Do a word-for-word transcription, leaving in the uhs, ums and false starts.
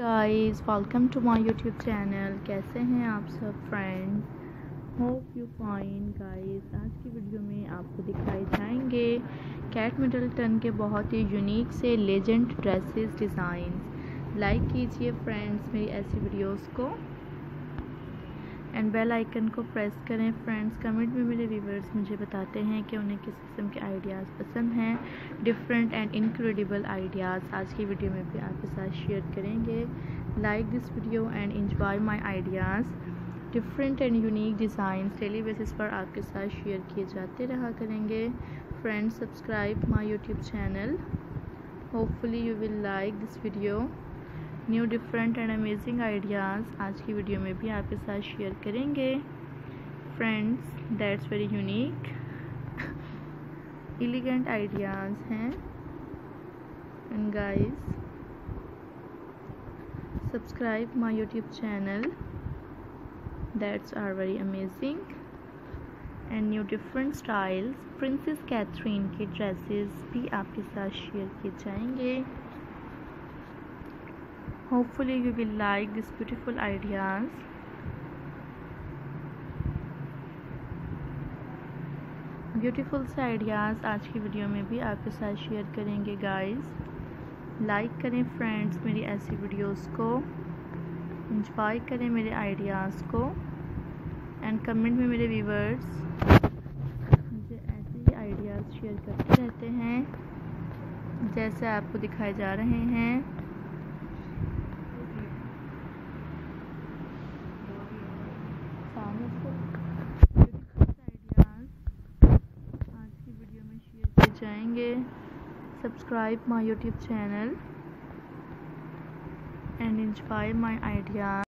Guys, welcome to my YouTube channel. कैसे हैं आप सब friends? Hope you fine guys. आज की वीडियो में आपको दिखाए जाएंगे केट मिडलटन के बहुत ही यूनिक से लेजेंड ड्रेसेस डिज़ाइन। लाइक कीजिए फ्रेंड्स मेरी ऐसी वीडियोस को एंड बेल आइकन को प्रेस करें। फ्रेंड्स, कमेंट में मेरे व्यूवर्स मुझे बताते हैं कि उन्हें किस किस्म के आइडियाज़ पसंद हैं। डिफरेंट एंड इनक्रेडिबल आइडियाज़ आज की वीडियो में भी आपके साथ शेयर करेंगे। Like this video and enjoy my ideas. Different and unique designs daily basis पर आपके साथ शेयर किए जाते रहा करेंगे। Friends, subscribe my YouTube channel. Hopefully you will like this video. New different and amazing ideas आज की वीडियो में भी आपके साथ शेयर करेंगे। Friends, that's very unique elegant ideas हैं। And guys, subscribe my YouTube channel. That's are very amazing and new different styles. Princess Catherine के dresses भी आपके साथ शेयर किए जाएंगे। Hopefully you will like these beautiful ideas. Beautiful से ideas आज की वीडियो में भी आपके साथ शेयर करेंगे गाइस। लाइक करें फ्रेंड्स मेरी ऐसी वीडियोस को, इंजॉय करें मेरे आइडियाज़ को एंड कमेंट में मेरे व्यूवर्स मुझे ऐसे ही आइडियाज़ शेयर करते रहते हैं जैसे आपको दिखाए जा रहे हैं। जाएंगे। Subscribe my YouTube channel and enjoy my ideas.